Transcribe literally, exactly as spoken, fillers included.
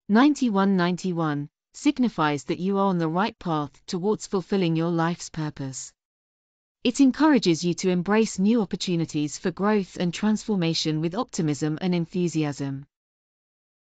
ninety-one ninety-one signifies that you are on the right path towards fulfilling your life's purpose. It encourages you to embrace new opportunities for growth and transformation with optimism and enthusiasm.